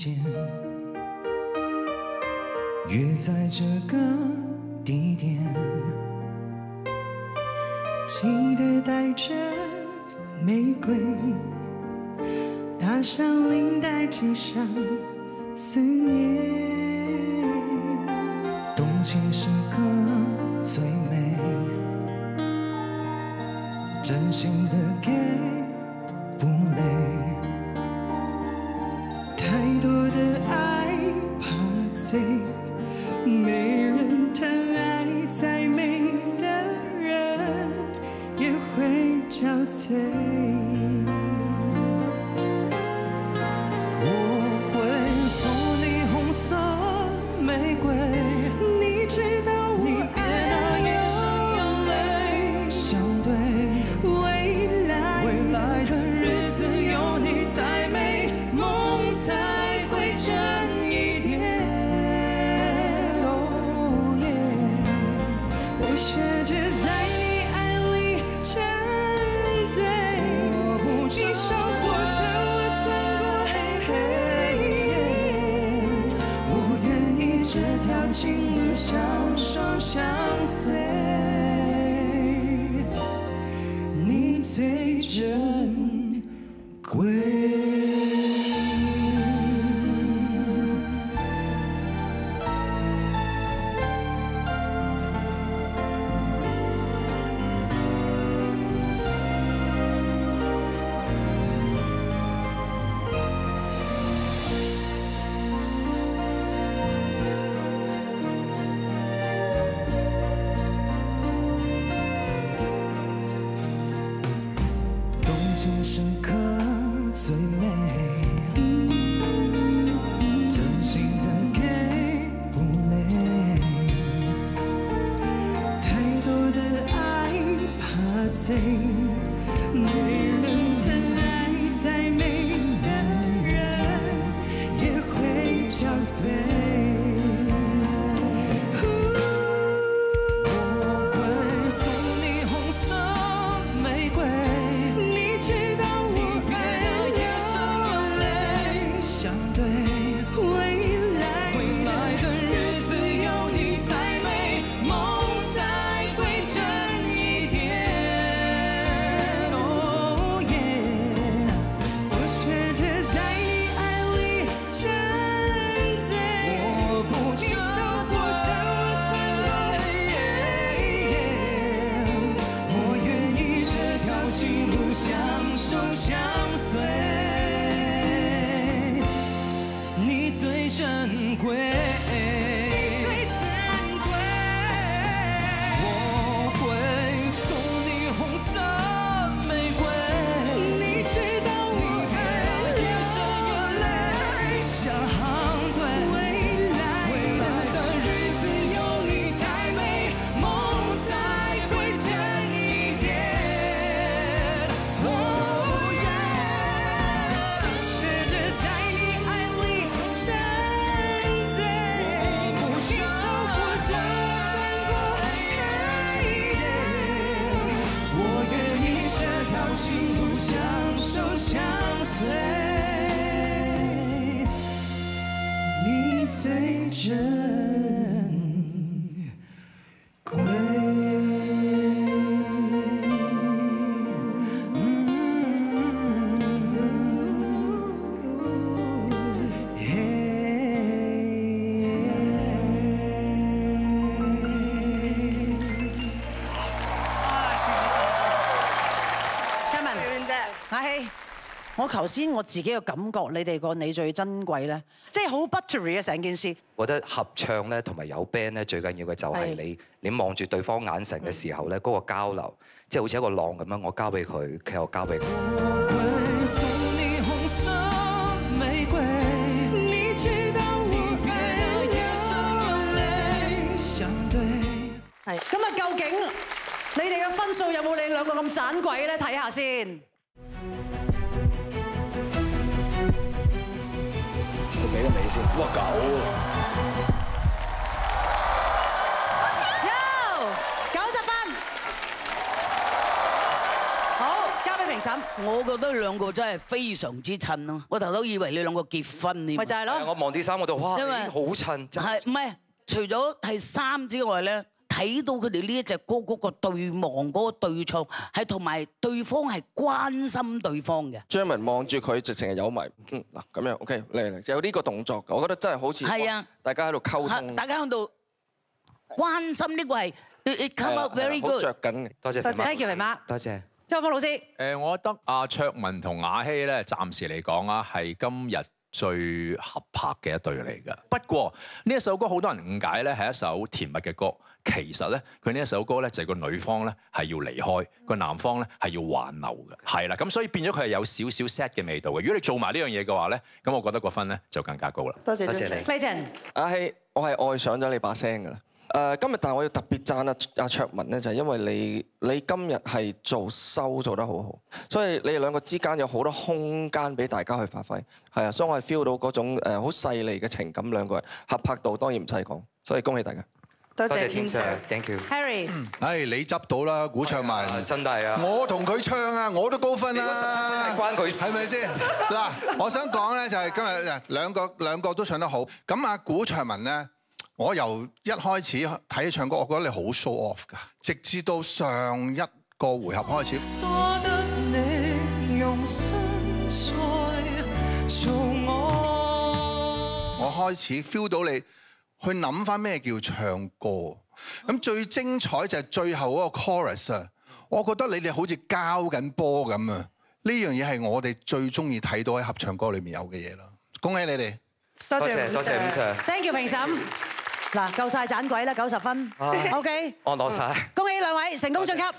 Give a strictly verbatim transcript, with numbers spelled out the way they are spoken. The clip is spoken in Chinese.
间，约在这个地点，记得带着玫瑰，搭上领带，系上思念。动情时刻最美，真心的给不累。太多的爱怕醉，没人疼爱，再美的人也会憔悴。我会送你红色玫瑰，你知道我爱你的眼泪。相对未来，未来的日子有你才美，梦才会真一点。哦耶，我学着在你爱里沉醉，你手托着我穿过黑夜，我愿意这条情路相守相随，你最珍贵。时刻最美，真心的给不累。太多的爱怕醉，没人疼爱，再美的人也会憔悴。相守相随，你最珍贵，你最珍贵。我会送你红色玫瑰，你知道我的眼神有泪，相对未来，未来的日子有你才美，梦才会真一点。情路相守相随，你最珍贵。 阿希，我頭先我自己嘅感覺，你哋個你最珍貴咧，即係好 buttery 嘅成件事。 我覺得合唱咧同埋有 band 咧最緊要嘅就係你你望住對方眼神嘅時候咧，嗰個交流，即係好似一個浪咁樣，我交俾佢，佢又交俾我。 係，咁啊，究竟你哋嘅分數有冇你兩個咁盞鬼咧？睇下先。 俾個尾先，哇九有九十分，好，交俾評審。 我覺得兩個真係非常之襯咯，我頭都以為你兩個結婚添。 咪就係咯。 我望啲衫我就哇，已經好襯。 係唔係？除咗係衫之外咧，睇到佢哋呢一隻歌嗰個對望嗰個對唱，係同埋對方係關心對方嘅。 張文望住佢，直情係有埋。嗯嗱咁樣 OK 嚟嚟，有呢個動作，我覺得真係好似係啊，大家喺度溝通， 大家喺度關心呢個係 it come out very good。 好着緊嘅， 多謝。 多謝 ，thank you 肥媽。 多謝。 張學峰老師。 誒，我覺得阿卓文同雅希咧，暫時嚟講啊，係今日最合拍嘅一對嚟㗎。不過呢一首歌好多人誤解咧係一首甜蜜嘅歌，其實咧佢呢一首歌咧就係個女方咧係要離開，個男方咧係要挽留嘅。係啦，咁所以變咗佢係有少少 sad 嘅味道嘅。如果你做埋呢樣嘢嘅話咧，咁我覺得個分咧就更加高啦。 多謝多謝你。 Clayton。 阿希，我係愛上咗你把聲㗎啦。誒，今日但係我要特別讚阿阿卓文咧，就係因為你你今日係做收做得好好，所以你哋兩個之間有好多空間俾大家去發揮，係啊，所以我係 feel 到嗰種誒好細膩嘅情感，兩個人合拍到當然唔使講，所以恭喜大家。 多謝天 Sir，thank you。 Harry。 唉，你執到啦，古卓文。 真係啊！ 我同佢唱啊，我都高分啦。 關佢事係咪先？嗱，我想講咧就係今日兩個兩個都唱得好。咁阿古卓文咧。我由一開始睇你唱歌，我覺得你好 show off 㗎，直至到上一個回合開始。 多得你用心再做我。 我開始 feel 到你去諗翻咩叫唱歌。咁最精彩就係最後嗰個 chorus 啊！我覺得你哋好似交緊波咁啊！呢樣嘢係我哋最中意睇到喺合唱歌裏面有嘅嘢啦。恭喜你哋！ 多謝多謝伍 Sir。Thank you 評審。嗱，夠晒盞鬼啦，九十分。OK。 我攞晒。 恭喜兩位成功晉級。